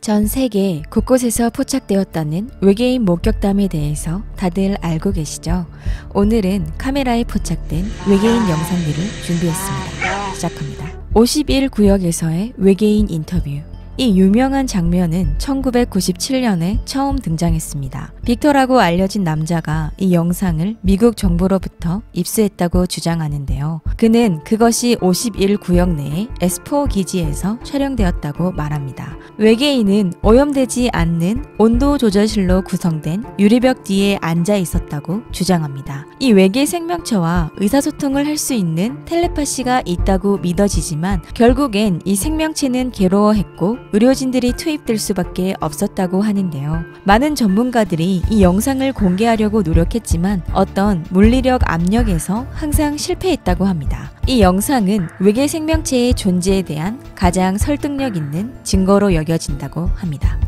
전 세계 곳곳에서 포착되었다는 외계인 목격담에 대해서 다들 알고 계시죠? 오늘은 카메라에 포착된 외계인 영상들을 준비했습니다. 시작합니다. 51구역에서의 외계인 인터뷰. 이 유명한 장면은 1997년에 처음 등장했습니다. 빅터라고 알려진 남자가 이 영상을 미국 정부로부터 입수했다고 주장하는데요. 그는 그것이 51구역 내의 S4 기지에서 촬영되었다고 말합니다. 외계인은 오염되지 않는 온도 조절실로 구성된 유리벽 뒤에 앉아 있었다고 주장합니다. 이 외계 생명체와 의사소통을 할 수 있는 텔레파시가 있다고 믿어지지만 결국엔 이 생명체는 괴로워했고 의료진들이 투입될 수밖에 없었다고 하는데요. 많은 전문가들이 이 영상을 공개하려고 노력했지만 어떤 물리력 압력에서 항상 실패했다고 합니다. 이 영상은 외계 생명체의 존재에 대한 가장 설득력 있는 증거로 여겨진다고 합니다.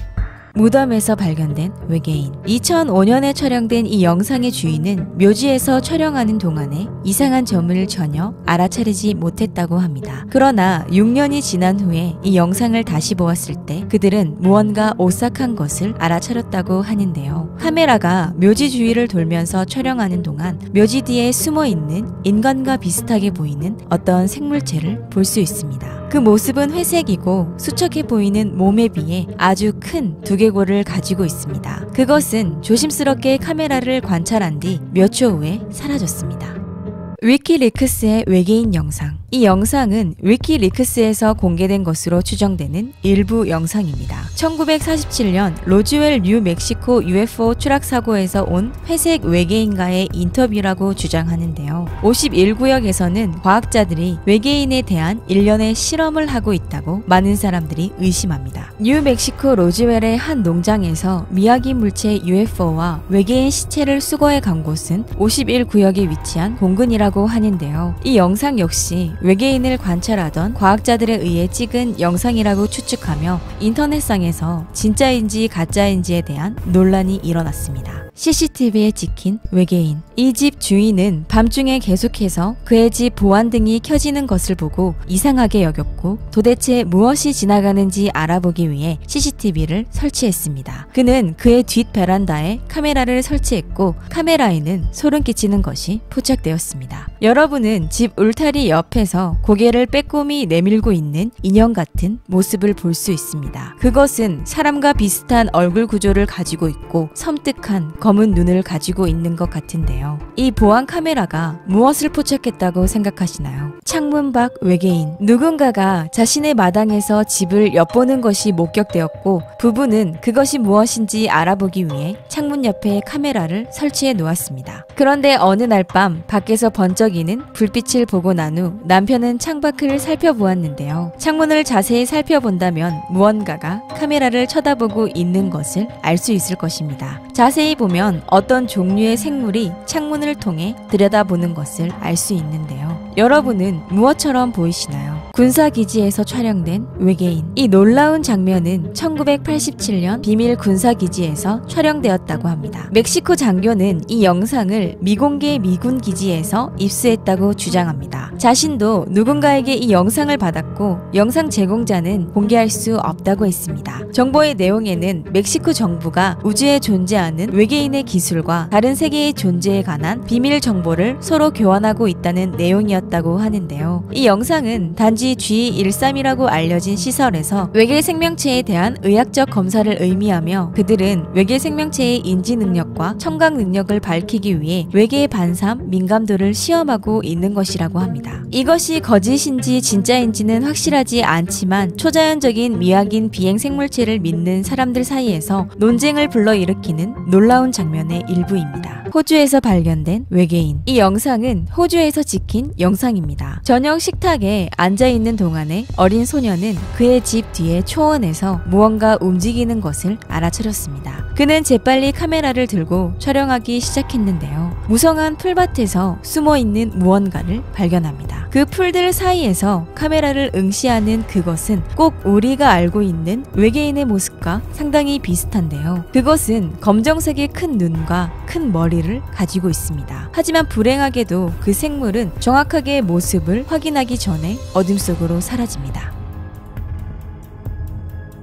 무덤에서 발견된 외계인. 2005년에 촬영된 이 영상의 주인은 묘지에서 촬영하는 동안에 이상한 점을 전혀 알아차리지 못했다고 합니다. 그러나 6년이 지난 후에 이 영상을 다시 보았을 때 그들은 무언가 오싹한 것을 알아차렸다고 하는데요. 카메라가 묘지 주위를 돌면서 촬영하는 동안 묘지 뒤에 숨어있는 인간과 비슷하게 보이는 어떤 생물체를 볼 수 있습니다. 그 모습은 회색이고 수척해 보이는 몸에 비해 아주 큰 두개골을 가지고 있습니다. 그것은 조심스럽게 카메라를 관찰한 뒤 몇 초 후에 사라졌습니다. 위키리크스의 외계인 영상. 이 영상은 위키리크스에서 공개된 것으로 추정되는 일부 영상입니다. 1947년 로즈웰 뉴멕시코 UFO 추락 사고에서 온 회색 외계인과의 인터뷰라고 주장하는데요. 51구역에서는 과학자들이 외계인에 대한 일련의 실험을 하고 있다고 많은 사람들이 의심합니다. 뉴멕시코 로즈웰의 한 농장에서 미확인 물체 UFO와 외계인 시체를 수거해 간 곳은 51구역에 위치한 공근이라고 하는데요. 이 영상 역시 외계인을 관찰하던 과학자들에 의해 찍은 영상이라고 추측하며 인터넷상에서 진짜인지 가짜인지에 대한 논란이 일어났습니다. CCTV에 찍힌 외계인. 이 집 주인은 밤중에 계속해서 그의 집 보안등이 켜지는 것을 보고 이상하게 여겼고 도대체 무엇이 지나가는지 알아보기 위해 CCTV를 설치했습니다. 그는 그의 뒷 베란다에 카메라를 설치했고 카메라에는 소름 끼치는 것이 포착되었습니다. 여러분은 집 울타리 옆에서 고개를 빼꼼히 내밀고 있는 인형 같은 모습을 볼 수 있습니다. 그것은 사람과 비슷한 얼굴 구조를 가지고 있고 섬뜩한 검은 눈을 가지고 있는 것 같은데요. 이 보안 카메라가 무엇을 포착했다고 생각하시나요? 창문 밖 외계인. 누군가가 자신의 마당에서 집을 엿보는 것이 목격되었고 부부는 그것이 무엇인지 알아보기 위해 창문 옆에 카메라를 설치해 놓았습니다. 그런데 어느 날 밤 밖에서 번쩍이는 불빛을 보고 난 후 남편은 창밖을 살펴보았는데요. 창문을 자세히 살펴본다면 무언가가 카메라를 쳐다보고 있는 것을 알 수 있을 것입니다. 자세히 보면 어떤 종류의 생물이 창문을 통해 들여다보는 것을 알 수 있는데요. 여러분은 무엇처럼 보이시나요? 군사기지에서 촬영된 외계인. 이 놀라운 장면은 1987년 비밀 군사기지에서 촬영되었다고 합니다. 멕시코 장교는 이 영상을 미공개 미군 기지에서 입수했다고 주장합니다. 자신도 누군가에게 이 영상을 받았고 영상 제공자는 공개할 수 없다고 했습니다. 정보의 내용에는 멕시코 정부가 우주에 존재하는 외계인의 기술과 다른 세계의 존재에 관한 비밀 정보를 서로 교환하고 있다는 내용이었다고 하는데요. 이 영상은 단지 G13이라고 알려진 시설에서 외계 생명체에 대한 의학적 검사를 의미하며 그들은 외계 생명체의 인지 능력과 청각 능력을 밝히기 위해 외계 반삼 민감도를 시험하고 있는 것이라고 합니다. 이것이 거짓인지 진짜인지는 확실하지 않지만 초자연적인 미확인 비행 생물체를 믿는 사람들 사이에서 논쟁을 불러일으키는 놀라운 장면의 일부입니다. 호주에서 발견된 외계인. 이 영상은 호주에서 찍힌 영상입니다. 저녁 식탁에 앉아있는 동안에 어린 소녀는 그의 집 뒤에 초원에서 무언가 움직이는 것을 알아차렸습니다. 그는 재빨리 카메라를 들고 촬영하기 시작했는데요. 무성한 풀밭에서 숨어있는 무언가를 발견합니다. 그 풀들 사이에서 카메라를 응시하는 그것은 꼭 우리가 알고 있는 외계인의 모습과 상당히 비슷한데요. 그것은 검정색의 큰 눈과 큰 머리를 가지고 있습니다. 하지만 불행하게도 그 생물은 정확하게 모습을 확인하기 전에 어둠 속으로 사라집니다.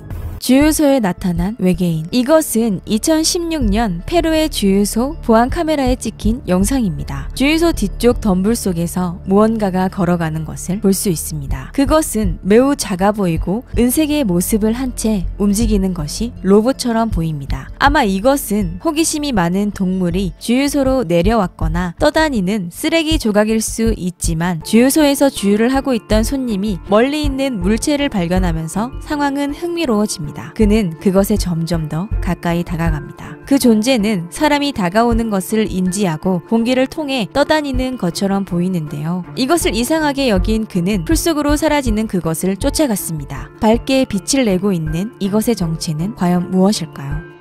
주유소에 나타난 외계인. 이것은 2016년 페루의 주유소 보안 카메라에 찍힌 영상입니다. 주유소 뒤쪽 덤불 속에서 무언가가 걸어가는 것을 볼 수 있습니다. 그것은 매우 작아 보이고 은색의 모습을 한 채 움직이는 것이 로봇처럼 보입니다. 아마 이것은 호기심이 많은 동물이 주유소로 내려왔거나 떠다니는 쓰레기 조각일 수 있지만, 주유소에서 주유를 하고 있던 손님이 멀리 있는 물체를 발견하면서 상황은 흥미로워집니다. 그는 그것에 점점 더 가까이 다가갑니다. 그 존재는 사람이 다가오는 것을 인지하고 공기를 통해 떠다니는 것처럼 보이는데요. 이것을 이상하게 여긴 그는 풀속으로 사라지는 그것을 쫓아갔습니다. 밝게 빛을 내고 있는 이것의 정체는 과연 무엇일까요?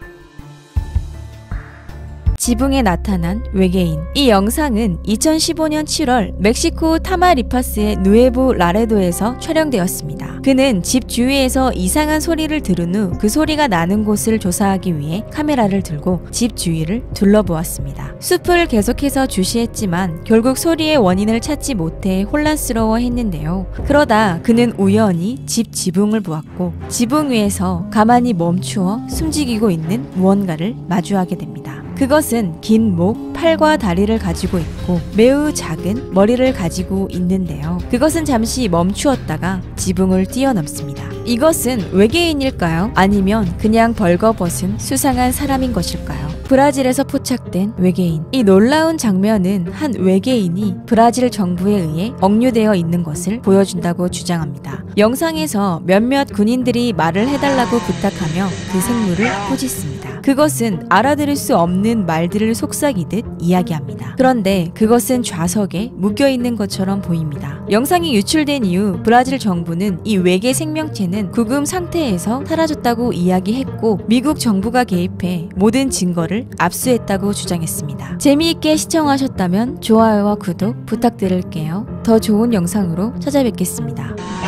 지붕에 나타난 외계인. 이 영상은 2015년 7월 멕시코 타마리파스의 누에보 라레도에서 촬영되었습니다. 그는 집 주위에서 이상한 소리를 들은 후 그 소리가 나는 곳을 조사하기 위해 카메라를 들고 집 주위를 둘러보았습니다. 숲을 계속해서 주시했지만 결국 소리의 원인을 찾지 못해 혼란스러워했는데요. 그러다 그는 우연히 집 지붕을 보았고 지붕 위에서 가만히 멈추어 숨지기고 있는 무언가를 마주하게 됩니다. 그것은 긴 목, 팔과 다리를 가지고 있고 매우 작은 머리를 가지고 있는데요. 그것은 잠시 멈추었다가 지붕을 뛰어넘습니다. 이것은 외계인일까요? 아니면 그냥 벌거벗은 수상한 사람인 것일까요? 브라질에서 포착된 외계인. 이 놀라운 장면은 한 외계인이 브라질 정부에 의해 억류되어 있는 것을 보여준다고 주장합니다. 영상에서 몇몇 군인들이 말을 해달라고 부탁하며 그 생물을 꾸짖습니다. 그것은 알아들을 수 없는 말들을 속삭이듯 이야기합니다. 그런데 그것은 좌석에 묶여있는 것처럼 보입니다. 영상이 유출된 이후 브라질 정부는 이 외계 생명체는 구금 상태에서 사라졌다고 이야기했고 미국 정부가 개입해 모든 증거를 압수했다고 주장했습니다. 재미있게 시청하셨다면 좋아요와 구독 부탁드릴게요. 더 좋은 영상으로 찾아뵙겠습니다.